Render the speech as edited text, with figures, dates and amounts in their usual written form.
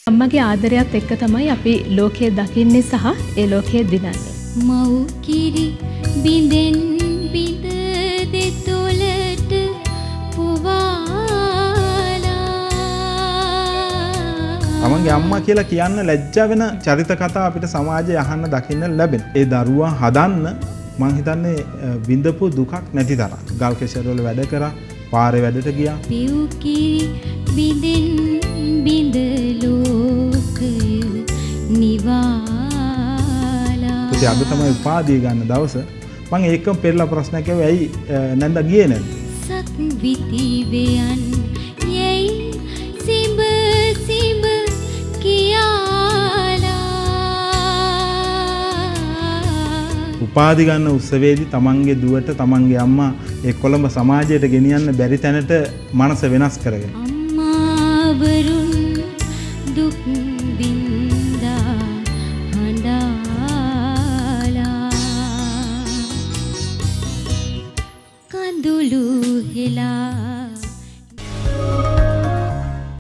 අම්මගේ ආදරයත් එක්ක තමයි අපි ලෝකය දකින්නේ සහ ඒ ලෝකය දිනන්නේ. මව් කිරි බින්දෙන් බින්ද දෙතොලට පුවාලා. තමන්ගේ අම්මා කියලා කියන්න ලැජ්ජා වෙන චරිත කතා අපිට සමාජයේ අහන්න දකින්න ලැබෙන. ඒ දරුවා හදන්න මං හිතන්නේ විඳපු දුකක් නැති තරම්. ගල් කෙසරවල වැඩ කරා, පාරේ වැඩට ගියා. පිව් කිරි බින්දෙන් බින්ද ලෝකය නිවාලා. ඉතින් අද තමයි උපාධිය ගන්න දවස. මම ඒකම පෙරලා ප්‍රශ්නයක් ඇහුවා ඇයි නැන්දා ගියේ නැද්ද? සත් විතිවයන් යයි සිඹ සිඹ කියාලා. උපාධි ගන්න උත්සවයේදී තමන්ගේ දුවට තමන්ගේ අම්මා ඒ කොළඹ සමාජයට ගෙනියන්න බැරි තැනට මනස වෙනස් කරගෙන. අම්මාවරුන් දුක් විඳා හඬාලා. කඳුළු හෙලා